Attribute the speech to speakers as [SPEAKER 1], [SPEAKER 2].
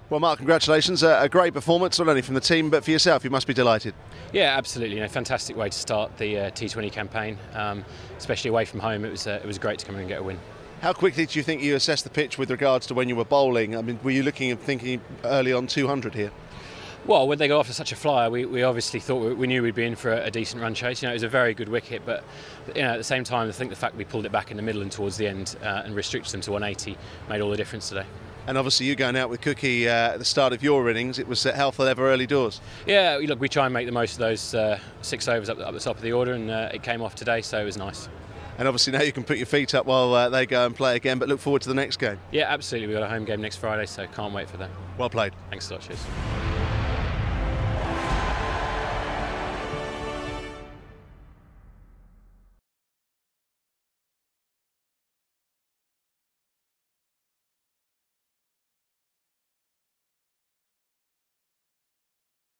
[SPEAKER 1] Well, Mark, congratulations. A great performance, not only from the team, but for yourself. You must be delighted.
[SPEAKER 2] Yeah, absolutely. Fantastic way to start the T20 campaign, especially away from home. It was great to come in and get a win.
[SPEAKER 1] How quickly do you think you assessed the pitch with regards to when you were bowling? I mean, were you looking and thinking early on 200 here?
[SPEAKER 2] Well, when they got off to such a flyer, we obviously thought we knew we'd be in for a decent run chase. It was a very good wicket, but at the same time, I think the fact we pulled it back in the middle and towards the end and restricted them to 180 made all the difference today.
[SPEAKER 1] And obviously you going out with Cookie at the start of your innings, it was hell for leather early doors.
[SPEAKER 2] Yeah, look, we try and make the most of those 6 overs up the top of the order, and it came off today, so it was nice.
[SPEAKER 1] And obviously now you can put your feet up while they go and play again, but look forward to the next game.
[SPEAKER 2] Yeah, absolutely. We've got a home game next Friday, so can't wait for that.
[SPEAKER 1] Well played.
[SPEAKER 2] Thanks a lot, cheers.